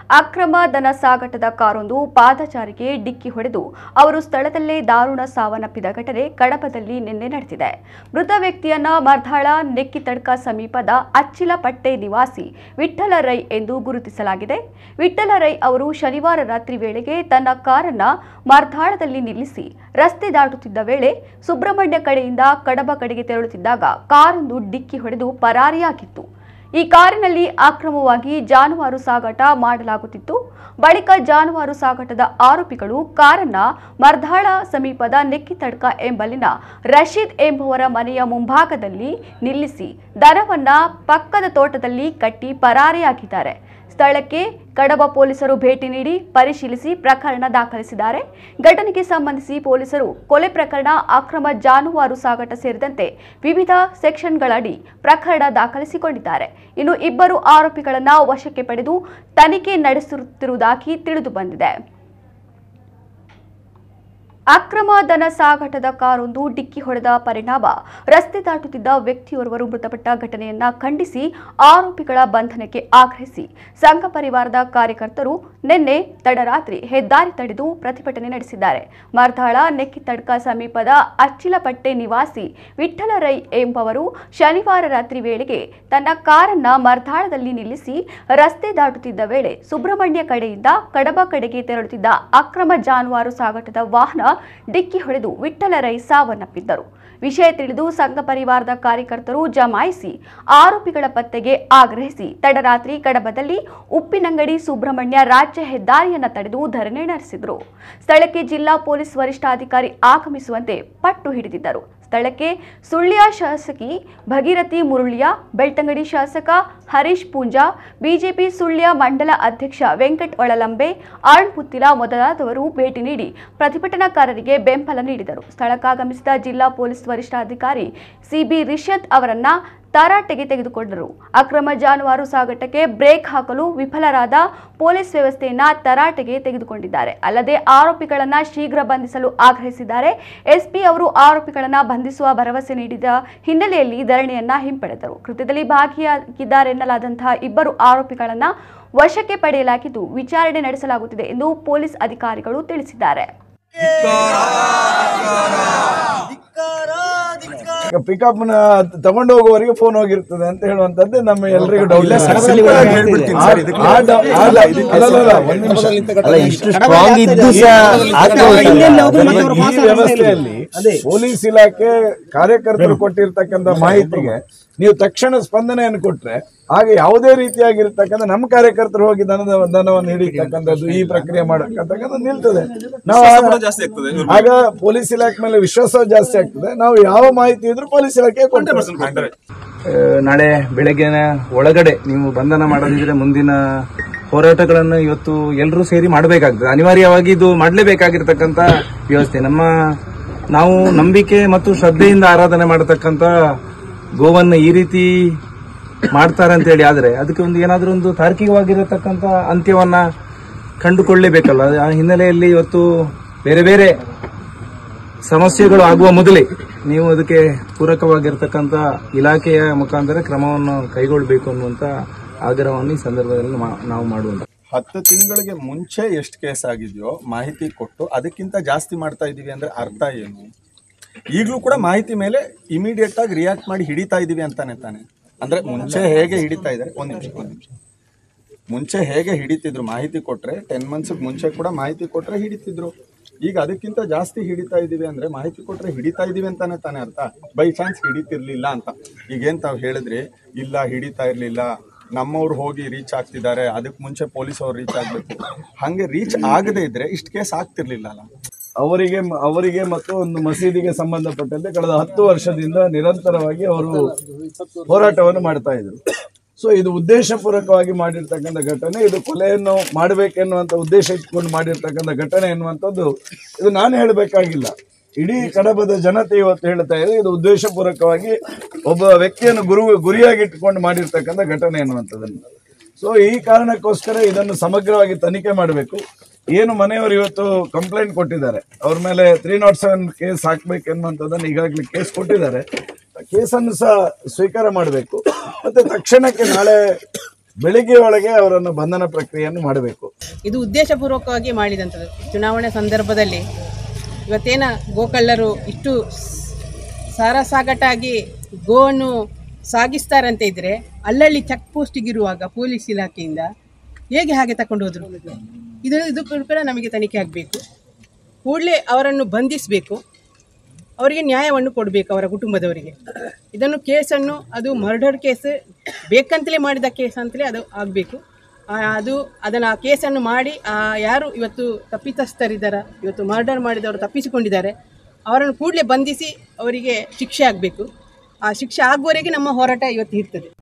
ಅಕ್ರಮ ದನ ಸಾಗಾಟದ ಕಾರೊಂದು ಪಾದಚಾರಿಗೆ ಡಿಕ್ಕಿ ಹೊಡೆದು ಅವರು ಸ್ಥಳದಲ್ಲೇ ದಾರುಣ ಸಾವನ್ನಪ್ಪಿದ ಘಟನೆ ಕಡಬದಲ್ಲಿ ನಿನ್ನೆ ನಡೆದಿದೆ. ಮೃತ ವ್ಯಕ್ತಿಯನ್ನ ಮರ್ಧಾಳ ನೆಕ್ಕಿತಡ್ಕ ಸಮೀಪದ ಅಚ್ಚಿಲಪಟ್ಟೆ ನಿವಾಸಿ ವಿಠ್ಠಲ ರೈ ಎಂದು ಗುರುತಿಸಲಾಗಿದೆ. ವಿಠ್ಠಲ ರೈ ಅವರು ಶನಿವಾರ ರಾತ್ರಿ ವೇಳೆಗೆ ತನ್ನ ಕಾರನ್ನ ಮರ್ಧಾಳದಲ್ಲಿ ನಿಲ್ಲಿಸಿ ರಸ್ತೆ ದಾಟುತ್ತಿದ್ದ ವೇಳೆ ಸುಬ್ರಹ್ಮಣ್ಯ ಕಡೆಯಿಂದ ಕಡಬ ಕಡೆಗೆ ತೆರಳುತ್ತಿದ್ದಾಗ ಕಾರೊಂದು ಡಿಕ್ಕಿ ಹೊಡೆದು ಪರಾರಿಯಾಗಿತ್ತು. ಈ ಕಾರಿನಲ್ಲಿ ಅಕ್ರಮವಾಗಿ ಜಾನುವಾರು ಸಾಗಾಟ ಮಾಡಲಾಗುತ್ತಿತ್ತು. ಬಳಿಕ ಜಾನುವಾರು ಸಾಗಾಟದ ಆರೋಪಿಗಳು ಕಾರನ್ನ ಮರ್ಧಾಳ ಸಮೀಪದ ನೆಕ್ಕಿತಡ್ಕ ಎಂಬಲ್ಲಿನ ರಶೀದ್ ಎಂಬುವರ ಮನೆಯ ಮುಂಭಾಗದಲ್ಲಿ ನಿಲ್ಲಿಸಿ ದನವನ್ನ ಪಕ್ಕದ ತೋಟದಲ್ಲಿ ಕಟ್ಟಿ ಪರಾರಿಯಾಗಿದ್ದಾರೆ. ಸ್ಥಳಕ್ಕೆ ಕಡಬ ಪೊಲೀಸರು ಭೇಟಿ ನೀಡಿ ಪರಿಶೀಲಿಸಿ ಪ್ರಕರಣ ದಾಖಲಿಸಿದ್ದಾರೆ. ಘಟನೆಗೆ ಸಂಬಂಧಿಸಿ ಪೊಲೀಸರು ಕೊಲೆ ಪ್ರಕರಣ, ಅಕ್ರಮ ಜಾನುವಾರು ಸಾಗಾಟ ಸೇರಿದಂತೆ ವಿವಿಧ ಸೆಕ್ಷನ್ಗಳಡಿ ಪ್ರಕರಣ ದಾಖಲಿಸಿಕೊಂಡಿದ್ದಾರೆ. ಇನ್ನು ಇಬ್ಬರು ಆರೋಪಿಗಳನ್ನು ವಶಕ್ಕೆ ಪಡೆದು ತನಿಖೆ ನಡೆಸುತ್ತಿರುವುದಾಗಿ ತಿಳಿದು ಬಂದಿದೆ. ಅಕ್ರಮ ದನ ಸಾಗಾಟದ ಕಾರೊಂದು ಡಿಕ್ಕಿ ಹೊಡೆದ ಪರಿಣಾಮ ರಸ್ತೆ ದಾಟುತ್ತಿದ್ದ ವ್ಯಕ್ತಿಯೋರ್ವರು ಮೃತಪಟ್ಟ ಘಟನೆಯನ್ನ ಖಂಡಿಸಿ ಆರೋಪಿಗಳ ಬಂಧನಕ್ಕೆ ಆಗ್ರಹಿಸಿ ಸಂಘ ಪರಿವಾರದ ಕಾರ್ಯಕರ್ತರು ನಿನ್ನೆ ತಡರಾತ್ರಿ ಹೆದ್ದಾರಿ ತಡೆದು ಪ್ರತಿಭಟನೆ ನಡೆಸಿದ್ದಾರೆ. ಮರ್ಧಾಳ ನೆಕ್ಕಿತಡ್ಕ ಸಮೀಪದ ಅಚ್ಚಿಲಪಟ್ಟೆ ನಿವಾಸಿ ವಿಠ್ಠಲ ರೈ ಎಂಬವರು ಶನಿವಾರ ರಾತ್ರಿ ವೇಳೆಗೆ ತನ್ನ ಕಾರನ್ನ ಮರ್ಧಾಳದಲ್ಲಿ ನಿಲ್ಲಿಸಿ ರಸ್ತೆ ದಾಟುತ್ತಿದ್ದ ವೇಳೆ ಸುಬ್ರಹ್ಮಣ್ಯ ಕಡೆಯಿಂದ ಕಡಬ ಕಡೆಗೆ ತೆರಳುತ್ತಿದ್ದ ಅಕ್ರಮ ಜಾನುವಾರು ಸಾಗಾಟದ ವಾಹನ ಡಿಕ್ಕಿ ಹೊಡೆದು ವಿಠ್ಠಲ ರೈ ಸಾವನ್ನಪ್ಪಿದ್ದರು. ವಿಷಯ ತಿಳಿದು ಸಂಘ ಪರಿವಾರದ ಕಾರ್ಯಕರ್ತರು ಜಮಾಯಿಸಿ ಆರೋಪಿಗಳ ಪತ್ತೆಗೆ ಆಗ್ರಹಿಸಿ ತಡರಾತ್ರಿ ಕಡಬದಲ್ಲಿ ಉಪ್ಪಿನಂಗಡಿ ಸುಬ್ರಹ್ಮಣ್ಯ ರಾಜ್ಯ ಹೆದ್ದಾರಿಯನ್ನು ತಡೆದು ಧರಣಿ ನಡೆಸಿದರು. ಸ್ಥಳಕ್ಕೆ ಜಿಲ್ಲಾ ಪೊಲೀಸ್ ವರಿಷ್ಠಾಧಿಕಾರಿ ಆಗಮಿಸುವಂತೆ ಪಟ್ಟು ಹಿಡಿದಿದ್ದರು. ಸ್ಥಳಕ್ಕೆ ಸುಳ್ಯ ಶಾಸಕಿ ಭಗೀರಥಿ ಮುರುಳಿಯ, ಬೆಳ್ತಂಗಡಿ ಶಾಸಕ ಹರೀಶ್ ಪೂಂಜಾ, ಬಿಜೆಪಿ ಸುಳ್ಯ ಮಂಡಲ ಅಧ್ಯಕ್ಷ ವೆಂಕಟ್ ಒಳಲಂಬೆ, ಅರುಣ್ ಪುತ್ತಿಲ ಮೊದಲಾದವರು ಭೇಟಿ ನೀಡಿ ಪ್ರತಿಭಟನಾಕಾರರಿಗೆ ಬೆಂಬಲ ನೀಡಿದರು. ಸ್ಥಳಕ್ಕಾಗಮಿಸಿದ ಜಿಲ್ಲಾ ಪೊಲೀಸ್ ವರಿಷ್ಠಾಧಿಕಾರಿ ಸಿಬಿ ರಿಷತ್ ಅವರನ್ನ ತರಾಟೆಗೆ ತೆಗೆದುಕೊಂಡರು. ಅಕ್ರಮ ಜಾನುವಾರು ಸಾಗಾಟಕ್ಕೆ ಬ್ರೇಕ್ ಹಾಕಲು ವಿಫಲರಾದ ಪೊಲೀಸ್ ವ್ಯವಸ್ಥೆಯನ್ನ ತರಾಟೆಗೆ ತೆಗೆದುಕೊಂಡಿದ್ದಾರೆ. ಅಲ್ಲದೆ ಆರೋಪಿಗಳನ್ನ ಶೀಘ್ರ ಬಂಧಿಸಲು ಆಗ್ರಹಿಸಿದ್ದಾರೆ. ಎಸ್ಪಿ ಅವರು ಆರೋಪಿಗಳನ್ನ ಬಂಧಿಸುವ ಭರವಸೆ ನೀಡಿದ ಹಿನ್ನೆಲೆಯಲ್ಲಿ ಧರಣಿಯನ್ನ ಹಿಂಪಡೆದರು. ಕೃತ್ಯದಲ್ಲಿ ಭಾಗಿಯಾಗಿದ್ದಾರೆನ್ನಲಾದಂತಹ ಇಬ್ಬರು ಆರೋಪಿಗಳನ್ನ ವಶಕ್ಕೆ ಪಡೆಯಲಾಗಿದ್ದು ವಿಚಾರಣೆ ನಡೆಸಲಾಗುತ್ತಿದೆ ಎಂದು ಪೊಲೀಸ್ ಅಧಿಕಾರಿಗಳು ತಿಳಿಸಿದ್ದಾರೆ. ಪಿಕಪ್ ತಗೊಂಡು ಹೋಗುವವರಿಗೆ ಫೋನ್ ಹೋಗಿರ್ತದೆ ಅಂತ ಹೇಳುವಂತದ್ದು ನಮ್ಮ ಎಲ್ರಿಗೂ ಡೌಟ್. ವ್ಯವಸ್ಥೆಯಲ್ಲಿ ಪೊಲೀಸ್ ಇಲಾಖೆ ಕಾರ್ಯಕರ್ತರು ಕೊಟ್ಟಿರ್ತಕ್ಕಂಥ ಮಾಹಿತಿಗೆ ನೀವು ತಕ್ಷಣ ಸ್ಪಂದನೆಯನ್ನು ಕೊಟ್ರೆ ಆಗ ಯಾವುದೇ ರೀತಿಯಾಗಿರ್ತಕ್ಕಂಥ ನಮ್ಮ ಕಾರ್ಯಕರ್ತರು ಹೋಗಿ ದನವನ್ನು ಹಿಡಿತಕ್ಕಂಥದ್ದು, ಈ ಪ್ರಕ್ರಿಯೆ ಮಾಡಕ್ಕಂತಕ್ಕಂಥದ್ದು ನಿಲ್ತದೆ. ನಾವು ಆಗ ಪೊಲೀಸ್ ಇಲಾಖೆ ಮೇಲೆ ವಿಶ್ವಾಸ ಜಾಸ್ತಿ ಆಗ್ತದೆ. ನಾವು ಯಾವ ಮಾಹಿತಿ ಇದ್ರೂ ಪೊಲೀಸ್ ಇಲಾಖೆ ಕೊಡ್ತೇವೆ. ನಾಳೆ ಬೆಳಗ್ಗಿನ ಒಳಗಡೆ ನೀವು ಬಂಧನ ಮಾಡದಿದ್ರೆ ಮುಂದಿನ ಹೋರಾಟಗಳನ್ನು ಇವತ್ತು ಎಲ್ಲರೂ ಸೇರಿ ಮಾಡಬೇಕಾಗ್ತದೆ. ಅನಿವಾರ್ಯವಾಗಿ ಇದು ಮಾಡಲೇಬೇಕಾಗಿರ್ತಕ್ಕಂಥ ವ್ಯವಸ್ಥೆ. ನಾವು ನಂಬಿಕೆ ಮತ್ತು ಶ್ರದ್ಧೆಯಿಂದ ಆರಾಧನೆ ಮಾಡತಕ್ಕಂಥ ಗೋವನ್ನ ಈ ರೀತಿ ಮಾಡ್ತಾರೆ ಅಂತ ಹೇಳಿ ಆದ್ರೆ ಅದಕ್ಕೆ ಏನಾದ್ರೂ ಒಂದು ತಾರ್ಕಿಕವಾಗಿರತಕ್ಕಂಥ ಅಂತ್ಯವನ್ನ ಕಂಡುಕೊಳ್ಳಲೇಬೇಕಲ್ಲ. ಆ ಹಿನ್ನೆಲೆಯಲ್ಲಿ ಇವತ್ತು ಬೇರೆ ಬೇರೆ ಸಮಸ್ಯೆಗಳು ಆಗುವ ಮೊದಲೇ ನೀವು ಅದಕ್ಕೆ ಪೂರಕವಾಗಿರ್ತಕ್ಕಂಥ ಇಲಾಖೆಯ ಮುಖಾಂತರ ಕ್ರಮವನ್ನು ಕೈಗೊಳ್ಳಬೇಕು ಅನ್ನುವಂತ ಆಗ್ರಹವನ್ನು ಈ ಸಂದರ್ಭದಲ್ಲಿ ನಾವು ಮಾಡುವಂತ. 10 ತಿಂಗಳಿಗೆ ಮುಂಚೆ ಎಷ್ಟು ಕೇಸ್ ಆಗಿದೆಯೋ ಮಾಹಿತಿ ಕೊಟ್ಟು ಅದಕ್ಕಿಂತ ಜಾಸ್ತಿ ಮಾಡ್ತಾ ಇದೀವಿ ಅಂದ್ರೆ ಅರ್ಥ ಏನು? ಈಗಲೂ ಕೂಡ ಮಾಹಿತಿ ಮೇಲೆ ಇಮಿಡಿಯೇಟ್ ಆಗಿ ರಿಯಾಕ್ಟ್ ಮಾಡಿ ಹಿಡಿತಾ ಇದೀವಿ ಅಂತಾನೆ ತಾನೆ. ಅಂದ್ರೆ ಮುಂಚೆ ಹೇಗೆ ಹಿಡಿತಾ ಇದ್ದಾರೆ, ಒಂದ್ ನಿಮಿಷ, ಮುಂಚೆ ಹೇಗೆ ಹಿಡಿತಿದ್ರು ಮಾಹಿತಿ ಕೊಟ್ರೆ 10 months ಮುಂಚೆ ಕೂಡ ಮಾಹಿತಿ ಕೊಟ್ರೆ ಹಿಡಿತಿದ್ರು. ಈಗ ಅದಕ್ಕಿಂತ ಜಾಸ್ತಿ ಹಿಡಿತಾ ಇದೀವಿ ಅಂದ್ರೆ ಮಾಹಿತಿ ಕೊಟ್ರೆ ಹಿಡಿತಾ ಇದೀವಿ ಅಂತಾನೆ ತಾನೆ ಅರ್ಥ. ಬೈ ಚಾನ್ಸ್ ಹಿಡಿತಿರ್ಲಿಲ್ಲ ಅಂತ ಈಗೇನ್ ತಾವ್ ಹೇಳಿದ್ರಿ, ಇಲ್ಲ ಹಿಡಿತಾ ಇರ್ಲಿಲ್ಲ, ನಮ್ಮವ್ರು ಹೋಗಿ ರೀಚ್ ಆಗ್ತಿದ್ದಾರೆ, ಅದಕ್ಕೆ ಮುಂಚೆ ಪೊಲೀಸ್ ಅವ್ರು ರೀಚ್ ಆಗ್ಬೇಕು. ಹಂಗೆ ರೀಚ್ ಆಗದೆ ಇದ್ರೆ ಇಷ್ಟು ಕೇಸ್ ಆಗ್ತಿರ್ಲಿಲ್ಲ ಅಲ್ಲ. ಅವರಿಗೆ ಮತ್ತು ಒಂದು ಮಸೀದಿಗೆ ಸಂಬಂಧಪಟ್ಟಂತೆ ಕಳೆದ 10 ವರ್ಷದಿಂದ ನಿರಂತರವಾಗಿ ಅವರು ಹೋರಾಟವನ್ನು ಮಾಡ್ತಾ ಇದ್ರು. ಸೊ ಇದು ಉದ್ದೇಶಪೂರ್ವಕವಾಗಿ ಮಾಡಿರ್ತಕ್ಕಂಥ ಘಟನೆ. ಇದು ಕೊಲೆಯನ್ನು ಮಾಡಬೇಕೆನ್ನುವಂಥ ಉದ್ದೇಶ ಇಟ್ಕೊಂಡು ಮಾಡಿರ್ತಕ್ಕಂಥ ಘಟನೆ ಎನ್ನುವಂಥದ್ದು ಇದು ನಾನು ಹೇಳಬೇಕಾಗಿಲ್ಲ. ಇಡೀ ಕಡಬದ ಜನತೆ ಇವತ್ತು ಹೇಳ್ತಾ ಇದೆ ಇದು ಉದ್ದೇಶಪೂರ್ವಕವಾಗಿ ಒಬ್ಬ ವ್ಯಕ್ತಿಯನ್ನು ಗುರಿಯಾಗಿ ಇಟ್ಟುಕೊಂಡು ಮಾಡಿರ್ತಕ್ಕಂಥ ಘಟನೆ ಎನ್ನುವಂಥದ್ದನ್ನು. ಸೊ ಈ ಕಾರಣಕ್ಕೋಸ್ಕರ ಇದನ್ನು ಸಮಗ್ರವಾಗಿ ತನಿಖೆ ಮಾಡಬೇಕು. ಏನು ಮನೆಯವರು ಇವತ್ತು ಕಂಪ್ಲೇಂಟ್ ಕೊಟ್ಟಿದ್ದಾರೆ, ಅವ್ರ ಮೇಲೆ 307 ಕೇಸ್ ಹಾಕ್ಬೇಕೆನ್ನುವಂಥದ್ದನ್ನು ಈಗಾಗಲೇ ಕೇಸ್ ಕೊಟ್ಟಿದ್ದಾರೆ. ಕೇಸನ್ನು ಸಹ ಸ್ವೀಕಾರ ಮಾಡಬೇಕು. ಮತ್ತೆ ತಕ್ಷಣಕ್ಕೆ ನಾಳೆ ಬೆಳಿಗ್ಗೆ ಒಳಗೆ ಅವರನ್ನು ಬಂಧನ ಪ್ರಕ್ರಿಯೆಯನ್ನು ಮಾಡಬೇಕು. ಇದು ಉದ್ದೇಶಪೂರ್ವಕವಾಗಿ ಮಾಡಿದಂಥದ್ದು. ಚುನಾವಣೆ ಸಂದರ್ಭದಲ್ಲಿ ಇವತ್ತೇನ ಗೋಕಳ್ಳರು ಇಷ್ಟು ಸಾರಾಸಾಗಟಾಗಿ ಗೋವನ್ನು ಸಾಗಿಸ್ತಾರಂತ ಇದ್ರೆ ಅಲ್ಲಲ್ಲಿ ಚೆಕ್ ಪೋಸ್ಟಿಗಿರುವಾಗ ಪೊಲೀಸ್ ಇಲಾಖೆಯಿಂದ ಹೇಗೆ ಹಾಗೆ ತಗೊಂಡು ಹೋದ್ರು? ಇದು ಕೂಡ ನಮಗೆ ತನಿಖೆ ಆಗಬೇಕು. ಕೂಡಲೇ ಅವರನ್ನು ಬಂಧಿಸಬೇಕು, ಅವರಿಗೆ ನ್ಯಾಯವನ್ನು ಕೊಡಬೇಕು, ಅವರ ಕುಟುಂಬದವರಿಗೆ. ಇದನ್ನು ಕೇಸನ್ನು ಅದು ಮರ್ಡರ್ ಕೇಸ್ ಬೇಕಂತಲೇ ಮಾಡಿದ ಕೇಸ್ ಅಂತಲೇ ಅದು ಆಗಬೇಕು. ಆ ಕೇಸನ್ನು ಮಾಡಿ ಯಾರು ಇವತ್ತು ತಪ್ಪಿತಸ್ಥರಿದ್ದಾರೆ, ಇವತ್ತು ಮರ್ಡರ್ ಮಾಡಿದವರು ತಪ್ಪಿಸಿಕೊಂಡಿದ್ದಾರೆ, ಅವರನ್ನು ಕೂಡಲೇ ಬಂಧಿಸಿ ಅವರಿಗೆ ಶಿಕ್ಷೆ ಆಗಬೇಕು. ಆ ಶಿಕ್ಷೆ ಆಗುವವರೆಗೆ ನಮ್ಮ ಹೋರಾಟ ಇವತ್ತು ಇರ್ತದೆ.